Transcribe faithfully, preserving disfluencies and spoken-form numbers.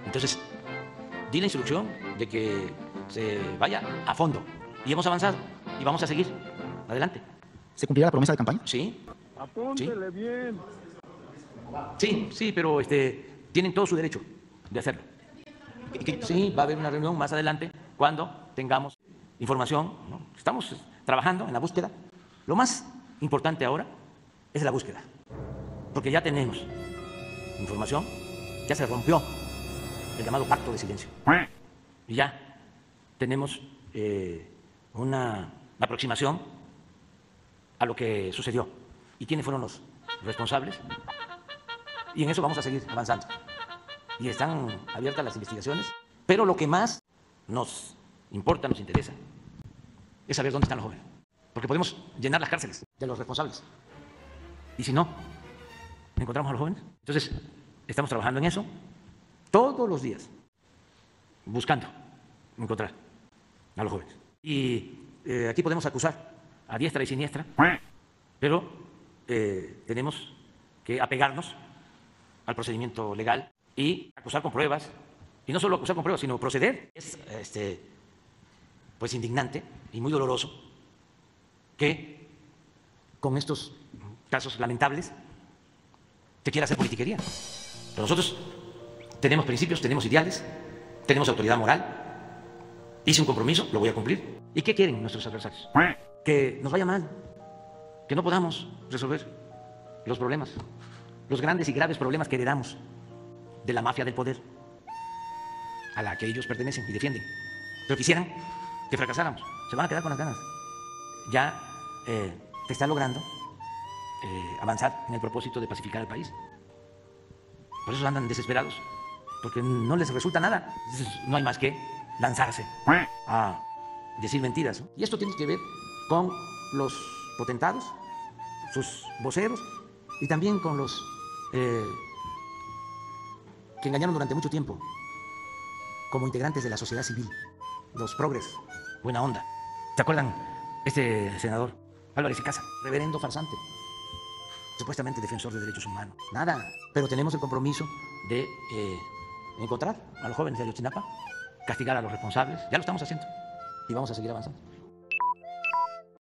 Entonces, di la instrucción de que se vaya a fondo. Y hemos avanzado y vamos a seguir adelante. ¿Se cumplirá la promesa de campaña? Sí. Apúntele sí. bien. Sí, sí, pero este, tienen todo su derecho de hacerlo. Sí, va a haber una reunión más adelante cuando tengamos información, ¿no? Estamos trabajando en la búsqueda. Lo más importante ahora es la búsqueda, porque ya tenemos información, ya se rompió el llamado pacto de silencio. Y ya tenemos eh, una aproximación a lo que sucedió y quiénes fueron los responsables. Y en eso vamos a seguir avanzando. Y están abiertas las investigaciones. Pero lo que más nos importa, nos interesa, es saber dónde están los jóvenes. Porque podemos llenar las cárceles de los responsables. Y si no, encontramos a los jóvenes. Entonces, estamos trabajando en eso todos los días, buscando encontrar a los jóvenes. Y eh, aquí podemos acusar a diestra y siniestra, pero eh, tenemos que apegarnos al procedimiento legal y acusar con pruebas. Y no solo acusar con pruebas, sino proceder. Es este, pues indignante y muy doloroso que con estos casos lamentables se quiera hacer politiquería. Pero nosotros tenemos principios, tenemos ideales, tenemos autoridad moral. Hice un compromiso, lo voy a cumplir. ¿Y qué quieren nuestros adversarios? Que nos vaya mal, que no podamos resolver los problemas, los grandes y graves problemas que heredamos de la mafia del poder a la que ellos pertenecen y defienden. Pero quisieran que fracasáramos. Se van a quedar con las ganas. Ya eh, se está logrando eh, avanzar en el propósito de pacificar el país. Por eso andan desesperados, porque no les resulta nada. Entonces, no hay más que lanzarse a decir mentiras, ¿no? Y esto tiene que ver con los potentados, sus voceros, y también con los eh, que engañaron durante mucho tiempo como integrantes de la sociedad civil, los progres, buena onda. ¿Se acuerdan este senador Álvarez y Casa? Reverendo farsante, supuestamente defensor de derechos humanos. Nada, pero tenemos el compromiso de eh, encontrar a los jóvenes de Ayotzinapa, castigar a los responsables. Ya lo estamos haciendo y vamos a seguir avanzando.